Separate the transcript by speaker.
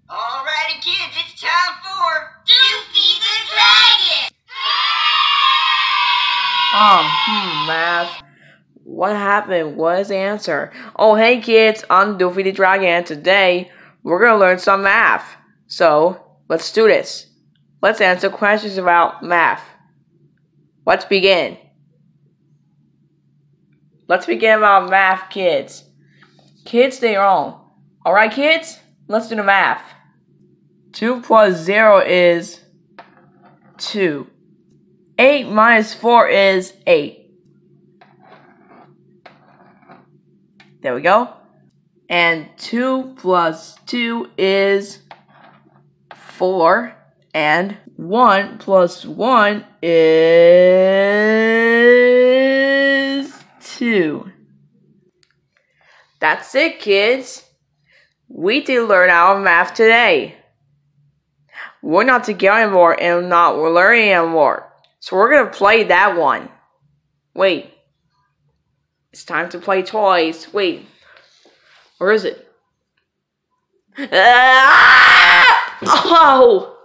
Speaker 1: Alrighty, kids, it's time for Doofy the Dragon!
Speaker 2: Math. What happened? What is the answer? Oh, hey kids, I'm Doofy the Dragon, and today we're gonna learn some math. So, let's do this. Let's answer questions about math. Let's begin. Let's begin about math, kids. Kids, stay on. Alright, kids? Let's do the math. 2 plus 0 is 2. 8 minus 4 is 8. There we go. And 2 plus 2 is 4. And 1 plus 1 is 2. That's it, kids. We did learn our math today. We're not together anymore and we're learning anymore. So we're going to play that one. Wait. It's time to play toys. Wait. Where is it? Oh!